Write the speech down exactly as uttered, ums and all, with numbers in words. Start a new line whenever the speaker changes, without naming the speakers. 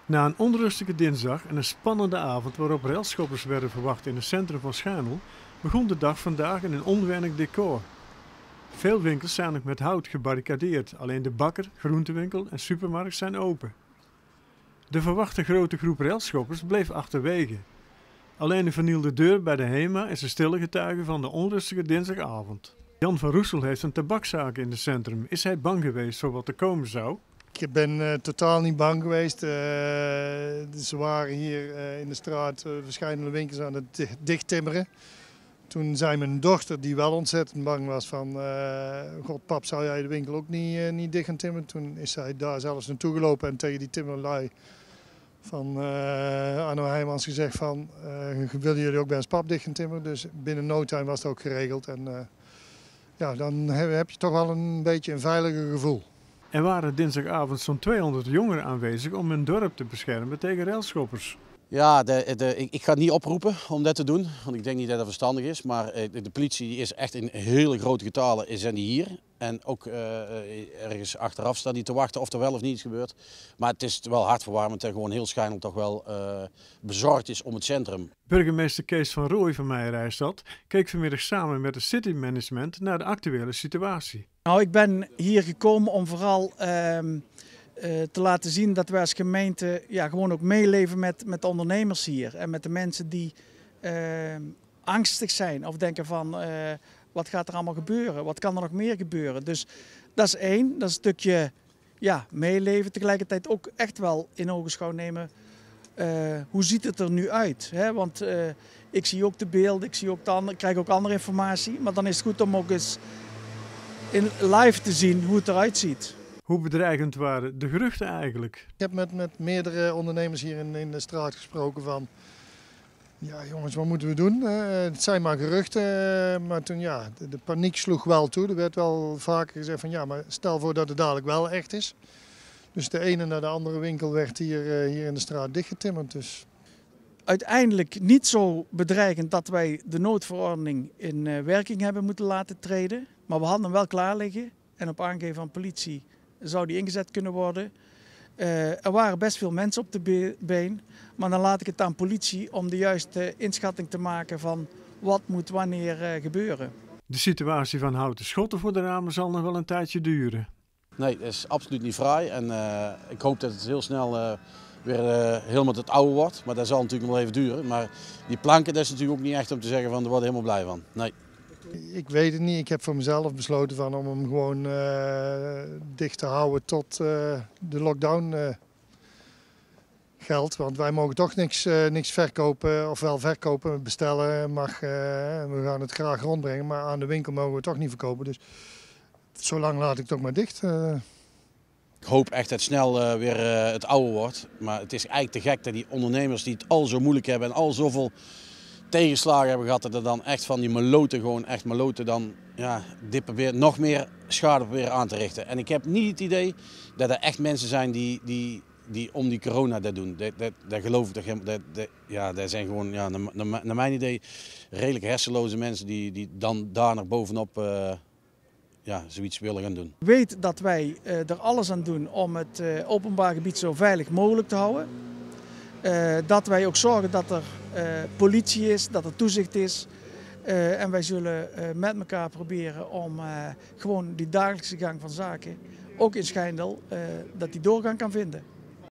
Na een onrustige dinsdag en een spannende avond waarop railschoppers werden verwacht in het centrum van Schaanel, begon de dag vandaag in een onwennig decor. Veel winkels zijn nog met hout gebarricadeerd, alleen de bakker, groentewinkel en supermarkt zijn open. De verwachte grote groep railschoppers bleef achterwege. Alleen de vernielde deur bij de HEMA is een stille getuige van de onrustige dinsdagavond. Jan van Roesel heeft een tabakzaak in het centrum. Is hij bang geweest voor wat er komen zou?
Ik ben uh, totaal niet bang geweest. Uh, ze waren hier uh, in de straat uh, verschillende winkels aan het dichttimmeren. Toen zei mijn dochter, die wel ontzettend bang was, van uh, god pap, zou jij de winkel ook niet, uh, niet dicht gaan timmeren? Toen is zij daar zelfs naartoe gelopen en tegen die timmerlui van uh, Arno Heijmans gezegd van, uh, willen jullie ook bij ons pap dicht gaan timmeren? Dus binnen no time was het ook geregeld. En uh, ja, dan heb je toch wel een beetje een veiliger gevoel.
Er waren dinsdagavond zo'n tweehonderd jongeren aanwezig om hun dorp te beschermen tegen railschoppers.
Ja, de, de, ik, ik ga het niet oproepen om dat te doen, want ik denk niet dat dat verstandig is. Maar de, de politie die is echt in hele grote getalen zijn die hier. En ook uh, ergens achteraf staan die te wachten of er wel of niet is gebeurd. Maar het is wel hartverwarmend en gewoon heel Schaanel toch wel uh, bezorgd is om het centrum.
Burgemeester Kees van Rooij van Meijerijstad keek vanmiddag samen met het citymanagement naar de actuele situatie.
Nou, ik ben hier gekomen om vooral uh, uh, te laten zien dat wij als gemeente ja, gewoon ook meeleven met, met de ondernemers hier. En met de mensen die uh, angstig zijn of denken van uh, wat gaat er allemaal gebeuren? Wat kan er nog meer gebeuren? Dus dat is één, dat is een stukje ja, meeleven. Tegelijkertijd ook echt wel in ogenschouw nemen. Uh, hoe ziet het er nu uit? Hè? Want uh, ik zie ook de beelden, ik, zie ook de andere, ik krijg ook andere informatie. Maar dan is het goed om ook eens in live te zien hoe het eruit ziet.
Hoe bedreigend waren de geruchten eigenlijk?
Ik heb met, met meerdere ondernemers hier in, in de straat gesproken van, ja jongens, wat moeten we doen? Uh, het zijn maar geruchten, uh, maar toen ja, de, de paniek sloeg wel toe. Er werd wel vaker gezegd van ja, maar stel voor dat het dadelijk wel echt is. Dus de ene naar de andere winkel werd hier, uh, hier in de straat dichtgetimmerd. Dus.
Uiteindelijk niet zo bedreigend dat wij de noodverordening in uh, werking hebben moeten laten treden. Maar we hadden hem wel klaar liggen en op aangeven van politie zou die ingezet kunnen worden. Uh, er waren best veel mensen op de been, maar dan laat ik het aan politie om de juiste inschatting te maken van wat moet wanneer uh, gebeuren.
De situatie van houten schotten voor de ramen zal nog wel een tijdje duren.
Nee, dat is absoluut niet fraai en uh, ik hoop dat het heel snel uh, weer uh, helemaal het oude wordt. Maar dat zal natuurlijk nog even duren. Maar die planken, dat is natuurlijk ook niet echt om te zeggen van daar worden helemaal blij van. Nee.
Ik weet het niet. Ik heb voor mezelf besloten van om hem gewoon uh, dicht te houden tot uh, de lockdown uh, geldt. Want wij mogen toch niks, uh, niks verkopen, ofwel verkopen, bestellen mag. Uh, we gaan het graag rondbrengen, maar aan de winkel mogen we toch niet verkopen. Dus zolang laat ik het toch maar dicht. Uh.
Ik hoop echt dat het snel uh, weer uh, het oude wordt. Maar het is eigenlijk te gek dat die ondernemers die het al zo moeilijk hebben en al zoveel tegenslagen hebben gehad, dat er dan echt van die meloten gewoon echt meloten dan ja, dit proberen, nog meer schade proberen aan te richten. En ik heb niet het idee dat er echt mensen zijn die, die, die om die corona dat doen. Dat, dat, dat geloof ik toch helemaal. Dat, dat, ja, dat zijn gewoon, ja, naar, naar, naar mijn idee, redelijk hersenloze mensen die, die dan daar nog bovenop uh, ja, zoiets willen gaan doen.
Ik weet dat wij uh, er alles aan doen om het uh, openbaar gebied zo veilig mogelijk te houden. Uh, dat wij ook zorgen dat er uh, politie is, dat er toezicht is. Uh, en wij zullen uh, met elkaar proberen om uh, gewoon die dagelijkse gang van zaken, ook in Schijndel, uh, dat die doorgang kan vinden.